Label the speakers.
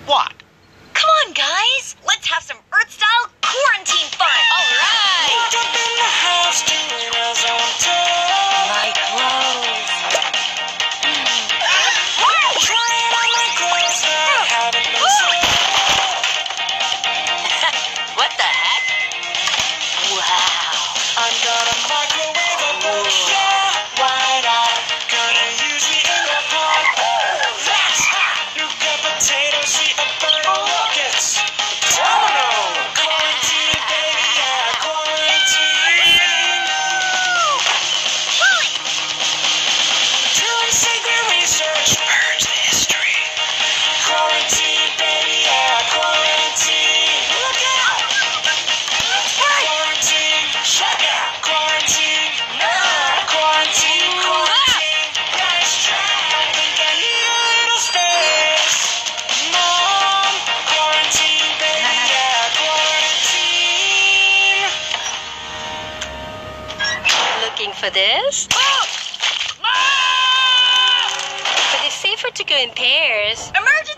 Speaker 1: What?
Speaker 2: Come on, guys. Let's have some Earth-style quarantine fun. All right.
Speaker 3: Locked up in the house, doing as I'm told.
Speaker 2: My clothes.
Speaker 3: Trying on my clothes that haven't been sold.
Speaker 2: What the heck? Wow.
Speaker 3: I'm gonna microwave a book, yeah, why not? Gonna use the inner part. That's hot. You got potatoes, see a burn rockets. Domino. Quarantine, baby, yeah, quarantine. Doing secret research, purge the history. Quarantine, baby, yeah, quarantine. Look out! Quarantine, check out. Quarantine, no. Quarantine, quarantine. Nice try. I think I need a little space. Mom, quarantine, baby, yeah, quarantine.
Speaker 2: Looking for this? But it's safer to go in pairs. Emergency!